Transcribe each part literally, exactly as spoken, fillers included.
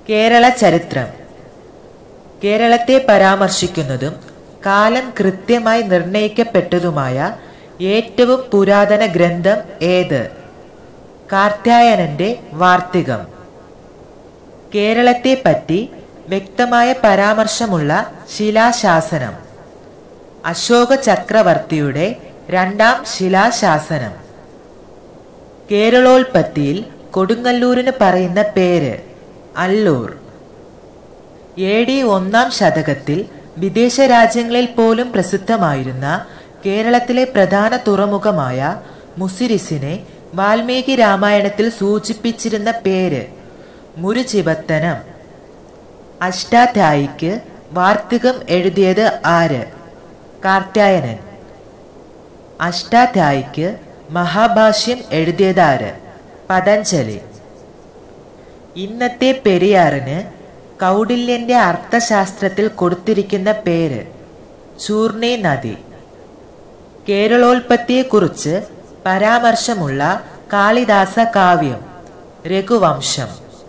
കേരള ചരിത്രം. കേരളത്തെ പരാമർശിക്കുന്നതും കാലം കൃത്യമായി നിർണയിക്കപ്പെട്ടതുമായ ഏറ്റവും പുരാതന ഗ്രന്ഥം ഏത്? കാർത്യായനന്റെ വാർത്തികം. കേരളത്തെ പറ്റി വ്യക്തമായ പരാമർശമുള്ള ശിലാശാസനം അശോക ചക്രവർത്തിയുടെ രണ്ടാം ശിലാശാസനം. കേരളോൽപ്പത്തിയിൽ കൊടുങ്ങല്ലൂരിന് പറയുന്ന പേര് അല്ലൂർ. എ ഡി ഒന്നാം ശതകത്തിൽ വിദേശ രാജ്യങ്ങളിൽ പോലും പ്രസിദ്ധമായിരുന്ന കേരളത്തിലെ പ്രധാന തുറമുഖമായ മുസിരിസിനെ വാൽമീകി രാമായണത്തിൽ സൂചിപ്പിച്ചിരുന്ന പേര് മുരുചിവത്തനം. അഷ്ടാധ്യായിക്ക് വാർത്തികം എഴുതിയത് ആര്? കാർത്യായനൻ. അഷ്ടാധ്യായിക്ക് മഹാഭാഷ്യം എഴുതിയതാര്? പതഞ്ജലി. ഇന്നത്തെ പെരിയാറിന് കൗടില്യന്റെ അർത്ഥശാസ്ത്രത്തിൽ കൊടുത്തിരിക്കുന്ന പേര് ചൂർണി നദി. കേരളോൽപ്പത്തിയെക്കുറിച്ച് പരാമർശമുള്ള കാളിദാസ കാവ്യം രഘുവംശം.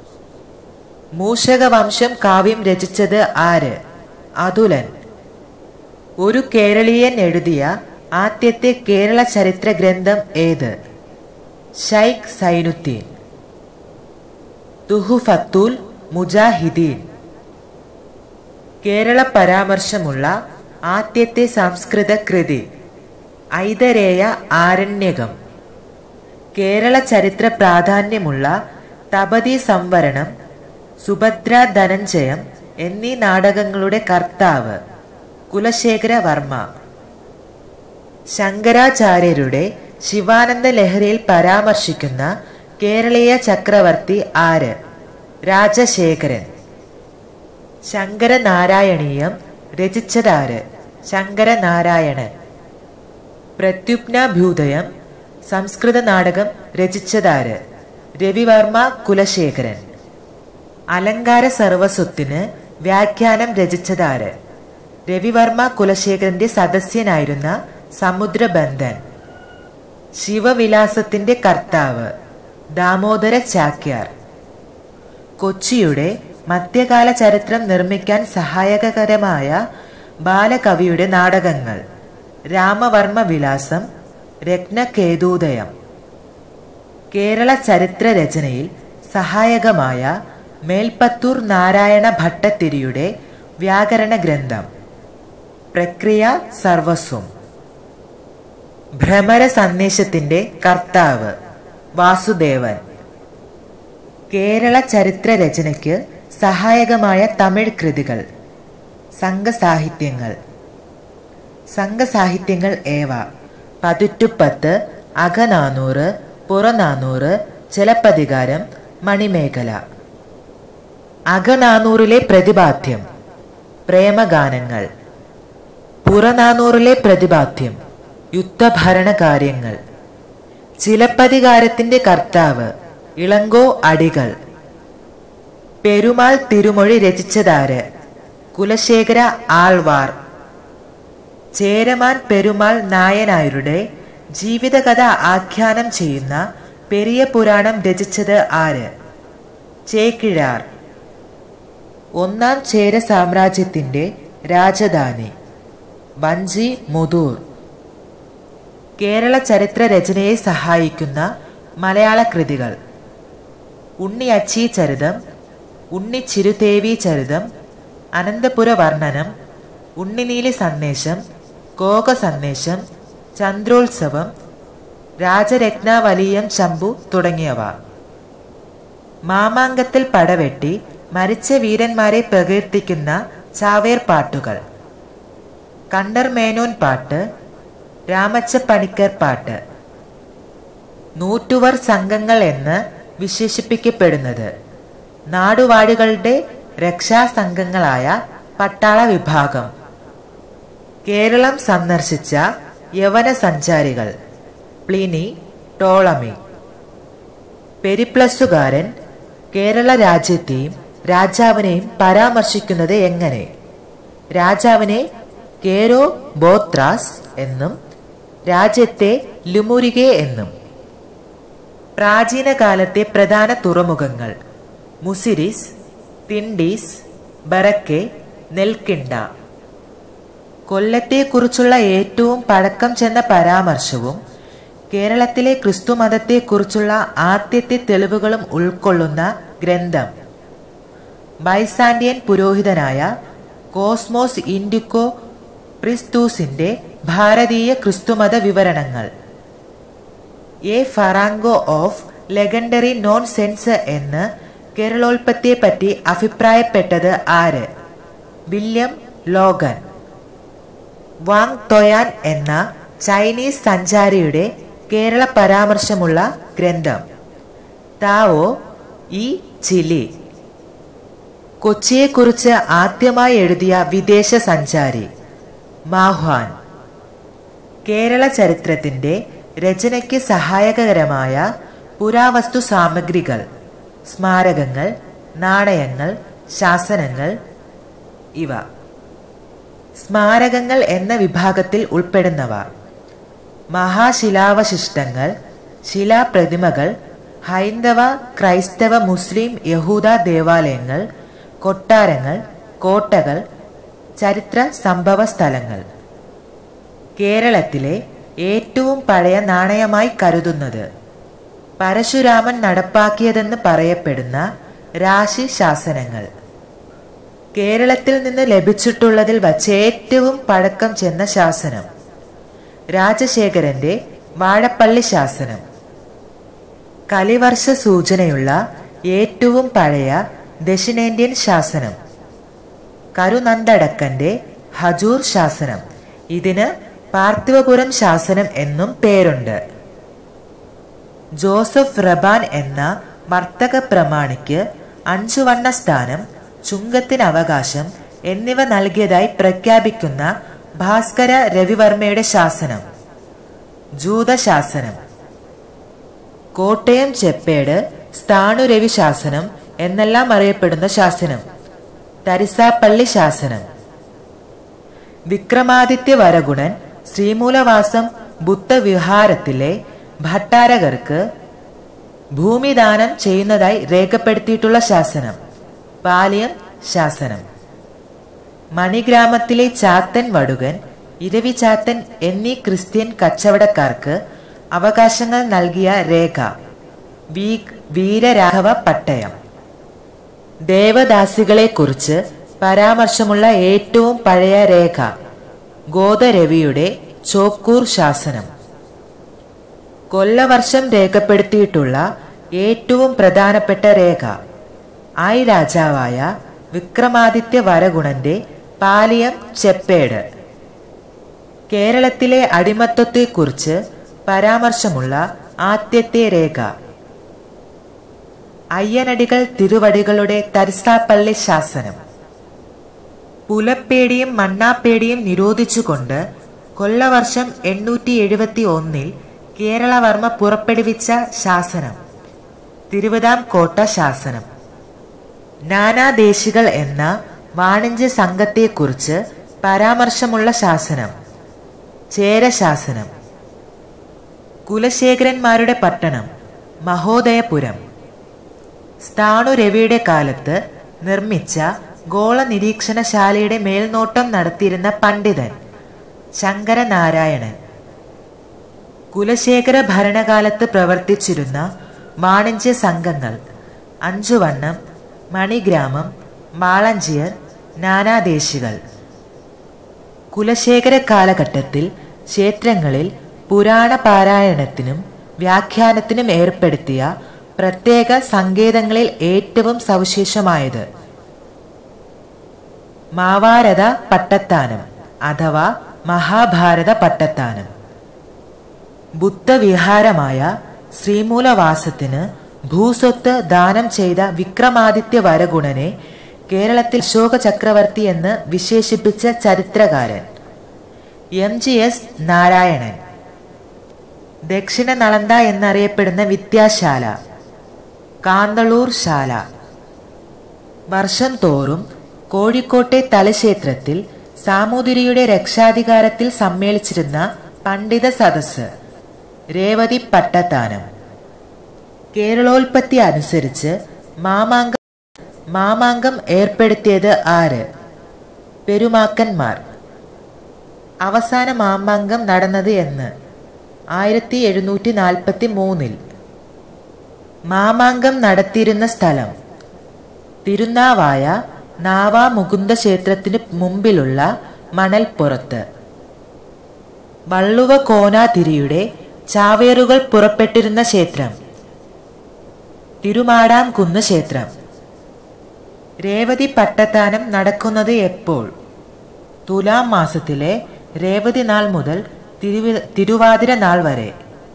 മൂഷകവംശം കാവ്യം രചിച്ചത് ആര്? അതുലൻ. ഒരു കേരളീയൻ എഴുതിയ ആദ്യത്തെ കേരള ചരിത്ര ഗ്രന്ഥം ഏത്? ശൈഖ് സൈനുദ്ദീൻ. തുഹുഫത്തുൽ മുജാഹിദീൻ. കേരള പരാമർശമുള്ള ആദ്യത്തെ സംസ്കൃത കൃതി ഐതരേയ ആരണ്യകം. കേരള ചരിത്ര പ്രാധാന്യമുള്ള തപതി സംവരണം, സുഭദ്ര ധനഞ്ജയം എന്നീ നാടകങ്ങളുടെ കർത്താവ് കുലശേഖര വർമ്മ. ശങ്കരാചാര്യരുടെ ശിവാനന്ദ ലഹരിയിൽ പരാമർശിക്കുന്ന കേരളീയ ചക്രവർത്തി ആര്? രാജശേഖരൻ. ശങ്കരനാരായണീയം രചിച്ചതാര്? ശങ്കരനാരായണൻ. പ്രത്യുപ്നാഭ്യുദയം സംസ്കൃത നാടകം രചിച്ചതാര്? രവിവർമ്മ കുലശേഖരൻ. അലങ്കാര സർവസ്വത്തിന് വ്യാഖ്യാനം രചിച്ചതാര്? രവിവർമ്മ കുലശേഖരന്റെ സദസ്യനായിരുന്ന സമുദ്രബന്ധൻ. ശിവവിലാസത്തിന്റെ കർത്താവ് ദാമോദര ചാക്യാർ. കൊച്ചിയുടെ മധ്യകാല ചരിത്രം നിർമ്മിക്കാൻ സഹായകരമായ ബാലകവിയുടെ നാടകങ്ങൾ രാമവർമ്മ വിലാസം, രത്നകേതൂദയം. കേരള ചരിത്ര രചനയിൽ സഹായകമായ മേൽപ്പത്തൂർ നാരായണ ഭട്ടത്തിരിയുടെ വ്യാകരണ ഗ്രന്ഥം പ്രക്രിയ സർവസ്വം. ഭ്രമര സന്ദേശത്തിന്റെ കർത്താവ് വാസുദേവൻ. കേരള ചരിത്ര രചനയ്ക്ക് സഹായകമായ തമിഴ് കൃതികൾ സംഘസാഹിത്യങ്ങൾ. സംഘസാഹിത്യങ്ങൾ ഏവ? പതിറ്റുപ്പത്ത്, അകനാനൂറ്, പുറനാനൂറ്, ചിലപ്പതികാരം, മണിമേഖല. അകനാനൂറിലെ പ്രതിപാദ്യം പ്രേമഗാനങ്ങൾ. പുറനാനൂറിലെ പ്രതിപാദ്യം യുദ്ധഭരണകാര്യങ്ങൾ. ചിലപ്പതികാരത്തിന്റെ കർത്താവ് ഇളങ്കോ അടികൾ. പെരുമാൾ തിരുമൊഴി രചിച്ചതാര്? കുലശേഖര ആൾവാർ. ചേരമാൻ പെരുമാൾ നായനാരുടെ ജീവിതകഥ ആഖ്യാനം ചെയ്യുന്ന പെരിയ പുരാണം രചിച്ചത് ആര്? ചേക്കിഴാർ. ഒന്നാം ചേര സാമ്രാജ്യത്തിന്റെ രാജധാനി വഞ്ചി മുതൂർ. കേരള ചരിത്ര രചനയെ സഹായിക്കുന്ന മലയാള കൃതികൾ ഉണ്ണി അച്ചി ചരിതം, ഉണ്ണി ചിരുതേവി ചരിതം, അനന്തപുര വർണ്ണനം, ഉണ്ണിനീലി സന്ദേശം, കോക സന്ദേശം, ചന്ദ്രോത്സവം, രാജരത്നാവലീയം ചമ്പു തുടങ്ങിയവ. മാമാങ്കത്തിൽ പടവെട്ടി മരിച്ച വീരന്മാരെ പ്രകീർത്തിക്കുന്ന ചാവേർ പാട്ടുകൾ. കണ്ടർമേനോൻ പാട്ട്, രാമച്ചപ്പണിക്കർ പാട്ട്. നൂറ്റുവർ സംഘങ്ങൾ എന്ന് വിശേഷിപ്പിക്കപ്പെടുന്നത് നാടുവാഴികളുടെ രക്ഷാസംഘങ്ങളായ പട്ടാള വിഭാഗം. കേരളം സന്ദർശിച്ച യവന സഞ്ചാരികൾ പ്ലിനി, ടോളമി. പെരിപ്ലസുകാരൻ കേരള രാജ്യത്തെയും രാജാവിനെയും പരാമർശിക്കുന്നത് എങ്ങനെ? രാജാവിനെ കേരോ ബോത്രാസ് എന്നും രാജ്യത്തെ ലുമുരികെ എന്നും. പ്രാചീന കാലത്തെ പ്രധാന തുറമുഖങ്ങൾ മുസിരിസ്, തിണ്ടീസ്, ബറക്കെ, നെൽക്കിണ്ട. കൊല്ലത്തെക്കുറിച്ചുള്ള ഏറ്റവും പഴക്കം ചെന്ന പരാമർശവും കേരളത്തിലെ ക്രിസ്തുമതത്തെക്കുറിച്ചുള്ള ആദ്യത്തെ തെളിവുകളും ഉൾക്കൊള്ളുന്ന ഗ്രന്ഥം ബൈസാന്റിയൻ പുരോഹിതനായ കോസ്മോസ് ഇൻഡിക്കോ പ്രിസ്തൂസിന്റെ ഭാരതീയ ക്രിസ്തുമത വിവരണങ്ങൾ. A farrago of legendary nonsense എന്ന് കേരളോൽപ്പത്തിയെപ്പറ്റി അഭിപ്രായപ്പെട്ടത് ആര്? William Logan. വാങ് തൊയാൻ എന്ന ചൈനീസ് സഞ്ചാരിയുടെ കേരള പരാമർശമുള്ള ഗ്രന്ഥം താവോ ഇ ചിലി. കൊച്ചിയെക്കുറിച്ച് ആദ്യമായി എഴുതിയ വിദേശ സഞ്ചാരി മാഹ്വാൻ. കേരള ചരിത്രത്തിന്റെ രചനയ്ക്ക് സഹായകരമായ പുരാവസ്തു സാമഗ്രികൾ, സ്മാരകങ്ങൾ, നാണയങ്ങൾ, ശാസനങ്ങൾ ഇവ. സ്മാരകങ്ങൾ എന്ന വിഭാഗത്തിൽ ഉൾപ്പെടുന്നവ: മഹാശിലാവശിഷ്ടങ്ങൾ, ശിലാപ്രതിമകൾ, ഹൈന്ദവ, ക്രൈസ്തവ, മുസ്ലിം, യഹൂദ ദേവാലയങ്ങൾ, കൊട്ടാരങ്ങൾ, കോട്ടകൾ, ചരിത്ര സംഭവ സ്ഥലങ്ങൾ. കേരളത്തിലെ ഏറ്റവും പഴയ നാണയമായി കരുതുന്നത് പരശുരാമൻ നടപ്പാക്കിയതെന്ന് പറയപ്പെടുന്ന രാശി ശാസനങ്ങൾ. കേരളത്തിൽ നിന്ന് ലഭിച്ചിട്ടുള്ളതിൽ വച്ച് ഏറ്റവും പഴക്കം ചെന്ന ശാസനം രാജശേഖരന്റെ വാഴപ്പള്ളി ശാസനം. കലിവർഷ സൂചനയുള്ള ഏറ്റവും പഴയ ദക്ഷിണേന്ത്യൻ ശാസനം കരുനന്ദടക്കന്റെ ഹജൂർ ശാസനം. ഇതിന് പാർത്ഥിവപുരം ശാസനം എന്നും പേരുണ്ട്. ജോസഫ് റബാൻ എന്ന വർത്തക പ്രമാണിക്ക് അഞ്ചുവണ്ണ സ്ഥാനം, ചുങ്കത്തിന് അവകാശം എന്നിവ നൽകിയതായി പ്രഖ്യാപിക്കുന്ന ഭാസ്കര രവിവർമ്മയുടെ ശാസനം ജൂതശാസനം. കോട്ടയം ചെപ്പേട് സ്ഥാണുരവി ശാസനം എന്നെല്ലാം അറിയപ്പെടുന്ന ശാസനം തരിസാപ്പള്ളി ശാസനം. വിക്രമാദിത്യ വരഗുണൻ ശ്രീമൂലവാസം ബുദ്ധവിഹാരത്തിലെ ഭട്ടാരകർക്ക് ഭൂമിദാനം ചെയ്യുന്നതായി രേഖപ്പെടുത്തിയിട്ടുള്ള ശാസനം പാലിയം ശാസനം. മണിഗ്രാമത്തിലെ ചാത്തൻ വടുകൻ, ഇരവി ചാത്തൻ എന്നീ ക്രിസ്ത്യൻ കച്ചവടക്കാർക്ക് അവകാശങ്ങൾ നൽകിയ രേഖ വീരരാഘവ പട്ടയം. ദേവദാസികളെക്കുറിച്ച് പരാമർശമുള്ള ഏറ്റവും പഴയ രേഖ ഗോദരവിയുടെ ചോക്കൂർ ശാസനം. കൊല്ലവർഷം രേഖപ്പെടുത്തിയിട്ടുള്ള ഏറ്റവും പ്രധാനപ്പെട്ട രേഖ ആയി രാജാവായ വിക്രമാദിത്യ വരഗുണന്റെ പാലിയം ചെപ്പേട്. കേരളത്തിലെ അടിമത്തത്തെക്കുറിച്ച് പരാമർശമുള്ള ആദ്യത്തെ രേഖ അയ്യനടികൾ തിരുവടികളുടെ തരിസാപ്പള്ളി ശാസനം. പുലപ്പേടിയും മണ്ണാപ്പേടിയും നിരോധിച്ചുകൊണ്ട് കൊല്ലവർഷം എണ്ണൂറ്റി എഴുപത്തി ഒന്നിൽ കേരളവർമ്മ പുറപ്പെടുവിച്ച ശാസനം തിരുവിതാംകോട്ട ശാസനം. നാനാദേശികൾ എന്ന വാണിജ്യ സംഘത്തെക്കുറിച്ച് പരാമർശമുള്ള ശാസനം ചേരശാസനം. കുലശേഖരന്മാരുടെ പട്ടണം മഹോദയപുരം. സ്ഥാണുരവിയുടെ കാലത്ത് നിർമ്മിച്ച ഗോള നിരീക്ഷണശാലയുടെ മേൽനോട്ടം നടത്തിയിരുന്ന പണ്ഡിതൻ ശങ്കരനാരായണൻ. കുലശേഖര ഭരണകാലത്ത് പ്രവർത്തിച്ചിരുന്ന വാണിജ്യ സംഘങ്ങൾ അഞ്ചുവണ്ണം, മണിഗ്രാമം, മാളഞ്ചിയർ, നാനാദേശികൾ. കുലശേഖര കാലഘട്ടത്തിൽ ക്ഷേത്രങ്ങളിൽ പുരാണ പാരായണത്തിനും വ്യാഖ്യാനത്തിനും ഏർപ്പെടുത്തിയ പ്രത്യേക സങ്കേതങ്ങളിൽ ഏറ്റവും സവിശേഷമായത് മാവാരത പട്ടത്താനം അഥവാ മഹാഭാരത പട്ടത്താനം. ബുദ്ധവിഹാരമായ ശ്രീമൂലവാസത്തിന് ഭൂസ്വത്ത് ദാനം ചെയ്ത വിക്രമാദിത്യ വരഗുണനെ കേരളത്തിൽ അശോക ചക്രവർത്തി എന്ന് വിശേഷിപ്പിച്ച ചരിത്രകാരൻ എം ജി എസ് നാരായണൻ. ദക്ഷിണ നളന്ദ എന്നറിയപ്പെടുന്ന വിദ്യാശാല കാന്തളൂർ ശാല. വർഷം തോറും കോഴിക്കോട്ടെ തലക്ഷേത്രത്തിൽ സാമൂതിരിയുടെ രക്ഷാധികാരത്തിൽ സമ്മേളിച്ചിരുന്ന പണ്ഡിത സദസ്സ് രേവതി പട്ടത്താനം. കേരളോൽപ്പത്തി അനുസരിച്ച് മാമാങ്ക മാമാങ്കം ഏർപ്പെടുത്തിയത് ആര്? പെരുമാക്കന്മാർ. അവസാന മാമാങ്കം നടന്നത് എന്ന്? ആയിരത്തി എഴുന്നൂറ്റി നാൽപ്പത്തി മൂന്നിൽ. മാമാങ്കം നടത്തിയിരുന്ന സ്ഥലം? തിരുനാവായ നാവാ മുകുന്ദ ക്ഷേത്രത്തിന് മുമ്പിലുള്ള മണൽപ്പുറത്ത്. വള്ളുവ കോനാതിരിയുടെ ചാവേറുകൾ പുറപ്പെട്ടിരുന്ന ക്ഷേത്രം? തിരുമാടാംകുന്ന് ക്ഷേത്രം. രേവതി പട്ടത്താനം നടക്കുന്നത് എപ്പോൾ? തുലാം മാസത്തിലെ രേവതി നാൾ മുതൽ തിരുവ തിരുവാതിര നാൾ വരെ.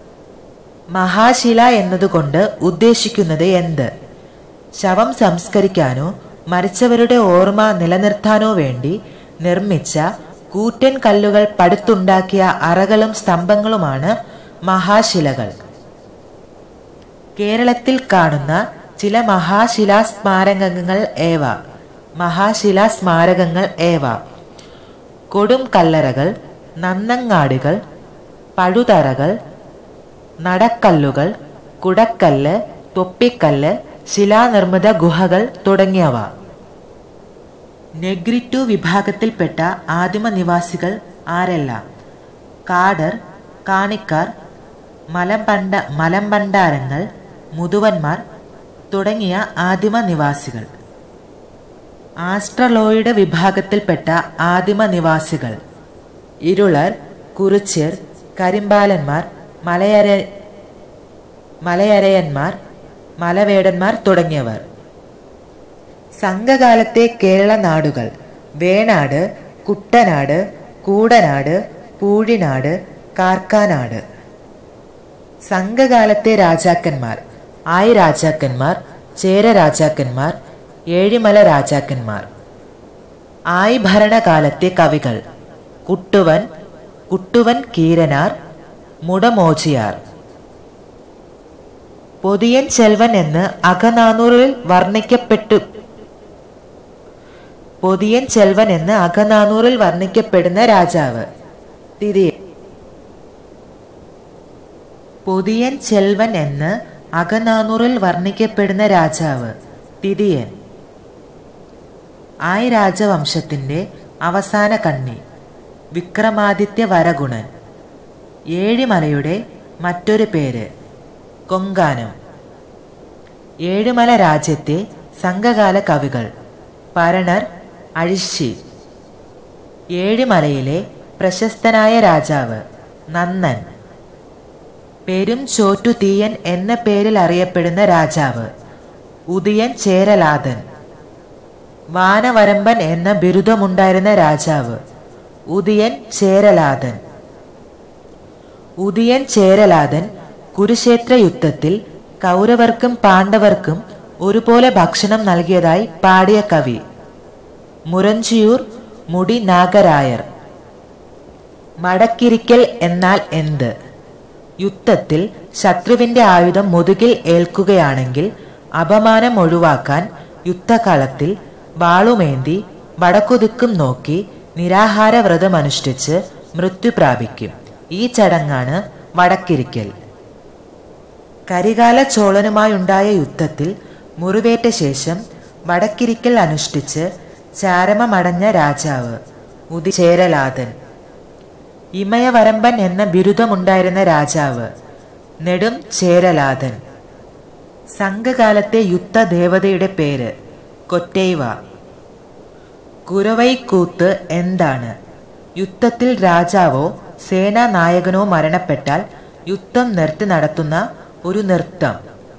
മഹാശില എന്നതുകൊണ്ട് ഉദ്ദേശിക്കുന്നത് എന്ത്? ശവം സംസ്കരിക്കാനോ മരിച്ചവരുടെ ഓർമ്മ നിലനിർത്താനോ വേണ്ടി നിർമ്മിച്ച കൂറ്റൻ കല്ലുകൾ പടുത്തുണ്ടാക്കിയ അറകളും സ്തംഭങ്ങളുമാണ് മഹാശിലകൾ. കേരളത്തിൽ കാണുന്ന ചില മഹാശിലാ സ്മാരകങ്ങൾ ഏവ? മഹാശിലാ സ്മാരകങ്ങൾ ഏവ? കൊടും കല്ലറകൾ, നന്നങ്ങാടുകൾ, പഴുതറകൾ, നടക്കല്ലുകൾ, കുടക്കല്ല്, തൊപ്പിക്കല്ല്, ശിലാനിർമ്മിത ഗുഹകൾ തുടങ്ങിയവ. നെഗ്രിറ്റു വിഭാഗത്തിൽപ്പെട്ട ആദിമ നിവാസികൾ ആരെല്ലാം? കാടർ, കാണിക്കാർ, മലമ്പണ്ട മലമ്പണ്ടാരങ്ങൾ, മുതുവന്മാർ തുടങ്ങിയ ആദിമ നിവാസികൾ. ആസ്ട്രലോയിഡ് വിഭാഗത്തിൽപ്പെട്ട ആദിമ നിവാസികൾ? ഇരുളർ, കുറിച്യർ, കരിമ്പാലന്മാർ, മലയര മലയരയന്മാർ, മലവേടന്മാർ തുടങ്ങിയവർ. സംഘകാലത്തെ കേരള നാടുകൾ? വേണാട്, കുട്ടനാട്, കൂടനാട്, പൂഴിനാട്, കാർക്കാനാട്. സംഘകാലത്തെ രാജാക്കന്മാർ? ആയി രാജാക്കന്മാർ, ചേര രാജാക്കന്മാർ, ഏഴിമല രാജാക്കന്മാർ. ആയി ഭരണകാലത്തെ കവികൾ? കുട്ടുവൻ, കുട്ടുവൻ കീരനാർ, മുടമോചിയാർ. പൊതിയൻ ചെൽവൻ എന്ന് അകനാനൂറിൽ വർണ്ണിക്കപ്പെട്ടു പൊതിയൻ ചെൽവൻ എന്ന് അകനാനൂറിൽ വർണ്ണിക്കപ്പെടുന്ന രാജാവ്? തിരിയൻ. പൊതിയൻ ചെൽവൻ എന്ന് അകനാനൂറിൽ വർണ്ണിക്കപ്പെടുന്ന രാജാവ്? തിരിയൻ. ആയി രാജവംശത്തിന്റെ അവസാന കണ്ണി? വിക്രമാദിത്യ വരഗുണൻ. ഏഴിമലയുടെ മറ്റൊരു പേര്? കൊങ്കാനം. ഏഴിമല രാജ്യത്തെ സംഘകാല കവികൾ? പരണർ, അഴിശ്ശി. ഏഴിമലയിലെ പ്രശസ്തനായ രാജാവ്? നന്നൻ. പെരും ചോറ്റു തീയൻ എന്ന പേരിൽ അറിയപ്പെടുന്ന രാജാവ്? ഉദിയൻ ചേരലാതൻ. വാനവരമ്പൻ എന്ന ബിരുദമുണ്ടായിരുന്ന രാജാവ്? ഉദിയൻ ചേരലാതൻ. ഉദിയൻ ചേരലാതൻ കുരുക്ഷേത്ര യുദ്ധത്തിൽ കൗരവർക്കും പാണ്ഡവർക്കും ഒരുപോലെ ഭക്ഷണം നൽകിയതായി പാടിയ കവി? മുരഞ്ചിയൂർ മുടി നാഗരായർ. മടക്കിരിക്കൽ എന്നാൽ എന്ത്? യുദ്ധത്തിൽ ശത്രുവിന്റെ ആയുധം മുതുകിൽ ഏൽക്കുകയാണെങ്കിൽ അപമാനം ഒഴിവാക്കാൻ യുദ്ധകാലത്തിൽ വാളുമേന്തി വടക്കുദിക്കും നോക്കി നിരാഹാര വ്രതമനുഷ്ഠിച്ച് മൃത്യു പ്രാപിക്കും. ഈ ചടങ്ങാണ് വടക്കിരിക്കൽ. കരികാല ചോളനുമായുണ്ടായ യുദ്ധത്തിൽ മുറിവേറ്റ ശേഷം വടക്കിരിക്കൽ അനുഷ്ഠിച്ച് ചാരമമടഞ്ഞ രാജാവ്? ഉദിചേരലാതൻ. ഇമയവരമ്പൻ എന്ന ബിരുദമുണ്ടായിരുന്ന രാജാവ്? നെടും ചേരലാതൻ. സംഘകാലത്തെ യുദ്ധദേവതയുടെ പേര്? കൊറ്റൈവ. കുരവൈക്കൂത്ത് എന്താണ്? യുദ്ധത്തിൽ രാജാവോ സേനാനായകനോ മരണപ്പെട്ടാൽ യുദ്ധം നിർത്തി നടത്തുന്ന ഒരു നൃത്തം.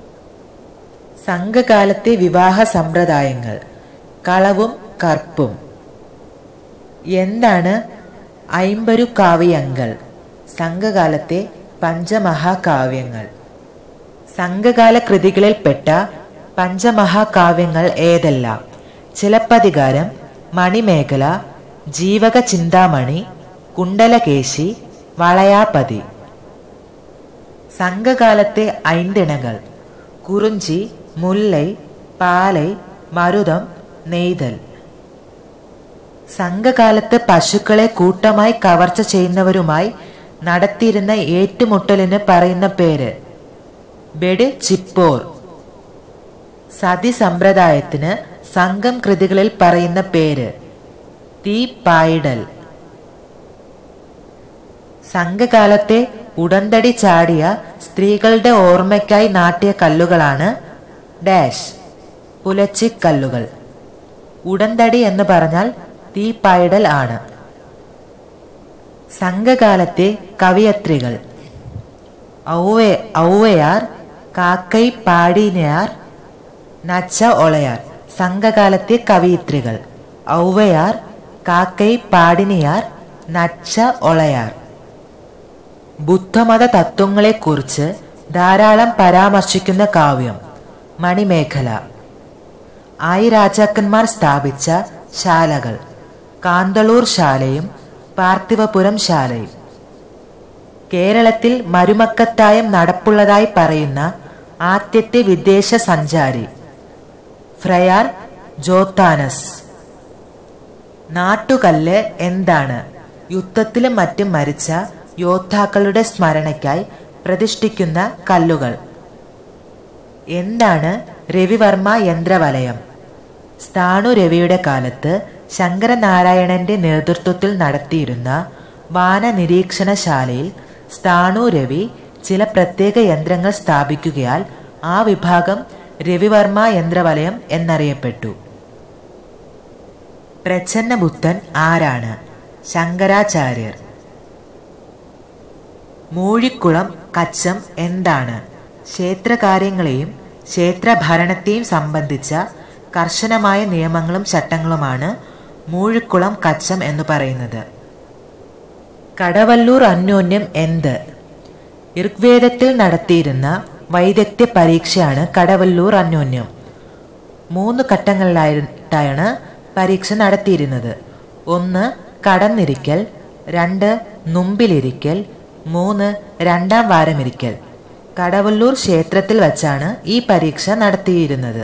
സംഘകാലത്തെ വിവാഹ സമ്പ്രദായങ്ങൾ? കളവും കർപ്പും. എന്താണ് ഐമ്പരു കാവ്യങ്ങൾ? സംഘകാലത്തെ പഞ്ചമഹാകാവ്യങ്ങൾ. സംഘകാല കൃതികളിൽപ്പെട്ട പഞ്ചമഹാകാവ്യങ്ങൾ ഏതെല്ലാം? ചിലപ്പതികാരം, മണിമേഖല, ജീവക ചിന്താമണി, കുണ്ടലകേശി, വളയാപതി. സംഘകാലത്തെ ഐന്തിണകൾ? കുറിഞ്ചി, മുല്ലൈ, പാലൈ, മരുതം, നെയ്തൽ. സംഘകാലത്ത് പശുക്കളെ കൂട്ടമായി കവർച്ച ചെയ്യുന്നവരുമായി നടത്തിയിരുന്ന ഏറ്റുമുട്ടലിന് പറയുന്ന പേര്? ബെഡ് ചിപ്പോർ. സതി സമ്പ്രദായത്തിന് സംഘം കൃതികളിൽ പറയുന്ന പേര് തീപ്പായിടൽ. സംഘകാലത്തെ ഉടന്തടി ചാടിയ സ്ത്രീകളുടെ ഓർമ്മയ്ക്കായി നാട്ടിയ കല്ലുകളാണ് ഡാഷ് പുലച്ചിക്കല്ലുകൾ. ഉടന്തടി എന്ന് പറഞ്ഞാൽ തീപ്പായിടൽ ആണ്. സംഘകാലത്തെ കവിയത്രികൾ ഔവേ ഔവയാർ, കാക്കൈ പാടിനയാർ, നച്ച ഒളയാർ. സംഘകാലത്തെ കവിയത്രികൾ ഔവയാർ, കാക്കൈ പാടിനിയാർ, നച്ച ഒളയാർ. ബുദ്ധമത തത്വങ്ങളെക്കുറിച്ച് ധാരാളം പരാമർശിക്കുന്ന കാവ്യം മണിമേഖല. ആയി രാജാക്കന്മാർ സ്ഥാപിച്ച ശാലകൾ കാന്തളൂർ ശാലയും പാർത്ഥിവപുരം ശാലയും. കേരളത്തിൽ മരുമക്കത്തായം നടപ്പുള്ളതായി പറയുന്ന ആദ്യത്തെ വിദേശ സഞ്ചാരി ഫ്രയാർ ജോത്താനസ്. നാട്ടുകല്ല് എന്താണ്? യുദ്ധത്തിലും മറ്റും മരിച്ച യോദ്ധാക്കളുടെ സ്മരണയ്ക്കായി പ്രതിഷ്ഠിക്കുന്ന കല്ലുകൾ. എന്താണ് രവിവർമ്മ യന്ത്രവലയം? സ്ഥാണു രവിയുടെ കാലത്ത് ശങ്കരനാരായണന്റെ നേതൃത്വത്തിൽ നടത്തിയിരുന്ന വാന നിരീക്ഷണശാലയിൽ സ്ഥാണു രവി ചില പ്രത്യേക യന്ത്രങ്ങൾ സ്ഥാപിക്കുകയാൽ ആ വിഭാഗം രവിവർമ്മ യന്ത്രവലയം എന്നറിയപ്പെട്ടു. പ്രച്ഛന്നബുദ്ധൻ ആരാണ്? ശങ്കരാചാര്യർ. മൂഴിക്കുളം കച്ചം എന്താണ്? ക്ഷേത്രകാര്യങ്ങളെയും ക്ഷേത്രഭരണത്തെയും സംബന്ധിച്ച കർശനമായ നിയമങ്ങളും ചട്ടങ്ങളുമാണ് മൂഴിക്കുളം കച്ചം എന്ന് പറയുന്നത്. കടവല്ലൂർ അന്യോന്യം എന്ത്? ഋഗ്വേദത്തിൽ നടത്തിയിരുന്ന വൈദഗ്ധ്യ പരീക്ഷയാണ് കടവല്ലൂർ അന്യോന്യം. മൂന്ന് ഘട്ടങ്ങളിലായിട്ടാണ് പരീക്ഷ നടത്തിയിരുന്നത്. ഒന്ന് കടന്നിരിക്കൽ, രണ്ട് നുമ്പിലിരിക്കൽ, മൂന്ന് രണ്ടാം വാരമിരിക്കൽ. കടവല്ലൂർ ക്ഷേത്രത്തിൽ വച്ചാണ് ഈ പരീക്ഷ നടത്തിയിരുന്നത്.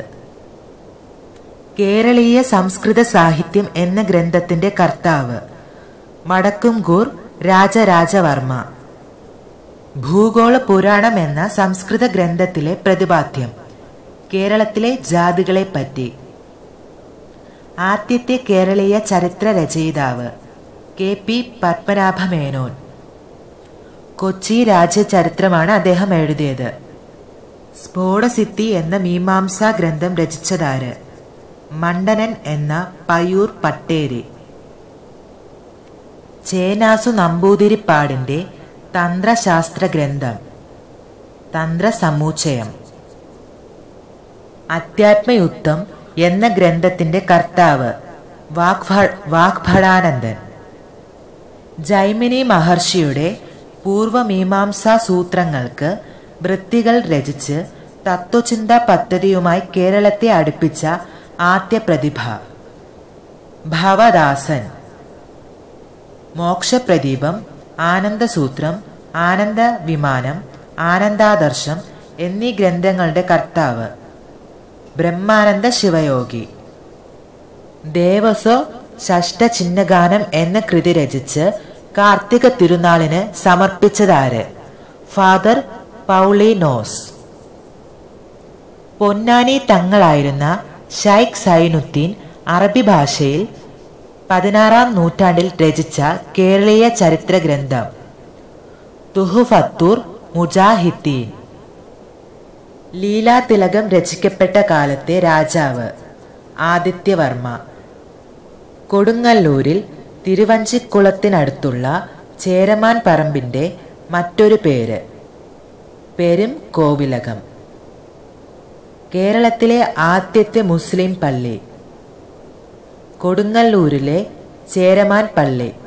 കേരളീയ സംസ്കൃത സാഹിത്യം എന്ന ഗ്രന്ഥത്തിന്റെ കർത്താവ് വടക്കുംകൂർ രാജരാജവർമ്മ. ഭൂഗോള പുരാണം എന്ന സംസ്കൃത ഗ്രന്ഥത്തിലെ പ്രതിപാദ്യം കേരളത്തിലെ ജാതികളെപ്പറ്റി. ആദ്യത്തെ കേരളീയ ചരിത്ര രചയിതാവ് കെ പി പത്മനാഭമേനോൻ. കൊച്ചി രാജ്യചരിത്രമാണ് അദ്ദേഹം എഴുതിയത്. സ്ഫോടസിദ്ധി എന്ന മീമാംസാ ഗ്രന്ഥം രചിച്ചതാര്? മണ്ഡനൻ എന്ന പയ്യൂർ പട്ടേരി. ചേനാസു നമ്പൂതിരിപ്പാടിന്റെ തന്ത്രശാസ്ത്ര ഗ്രന്ഥം തന്ത്രസമുച്ചയം. അധ്യാത്മയുദ്ധം എന്ന ഗ്രന്ഥത്തിന്റെ കർത്താവ് വാഗ്ഭടാനന്ദൻ. ജൈമിനി മഹർഷിയുടെ പൂർവമീമാംസാ സൂത്രങ്ങൾക്ക് വൃത്തികൾ രചിച്ച് തത്വചിന്താ പദ്ധതിയുമായി കേരളത്തെ അടുപ്പിച്ച ആദ്യ പ്രതിഭ ഭവദാസൻ. മോക്ഷപ്രദീപം, ആനന്ദസൂത്രം, ആനന്ദ വിമാനം, ആനന്ദാദർശം എന്നീ ഗ്രന്ഥങ്ങളുടെ കർത്താവ് ബ്രഹ്മാനന്ദ ശിവയോഗി. ദേവസോ ഷഷ്ടചിഹ്നഗാനം എന്ന കൃതി രചിച്ച് കാർത്തിക തിരുനാളിന് സമർപ്പിച്ചതാര്? Father Paulinus. പൊന്നാനി തങ്ങളായിരുന്ന ഷൈഖ് സൈനുദ്ദീൻ അറബി ഭാഷയിൽ പതിനാറാം നൂറ്റാണ്ടിൽ രചിച്ച കേരളീയ ചരിത്ര ഗ്രന്ഥം തുഹുഫത്തുർ മുജാഹിദ്ദീൻ. ലീലാതിലകം രചിക്കപ്പെട്ട കാലത്തെ രാജാവ് ആദിത്യവർമ്മ. കൊടുങ്ങല്ലൂരിൽ തിരുവഞ്ചിക്കുളത്തിനടുത്തുള്ള ചേരമാൻ പറമ്പിന്റെ മറ്റൊരു പേര് പെരും കോവിലകം. കേരളത്തിലെ ആദ്യത്തെ മുസ്ലിം പള്ളി കൊടുങ്ങല്ലൂരിലെ ചേരമാൻ പള്ളി.